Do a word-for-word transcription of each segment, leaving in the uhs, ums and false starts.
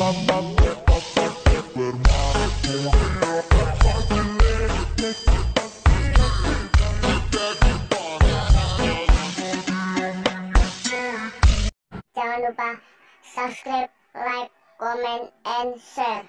Jangan lupa subscribe, like, comment, and share.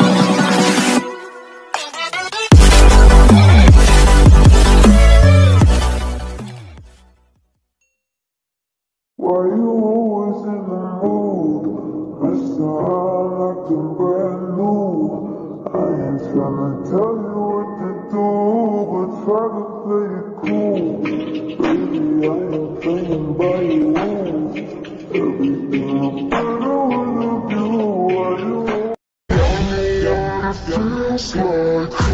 Why you always in the mood? Mister, I like them brand new. I ain't tryna tell you what to do, but try to play it cool. Baby, I ain't playing by your rules. Everything looks better with a view. Why you always feels like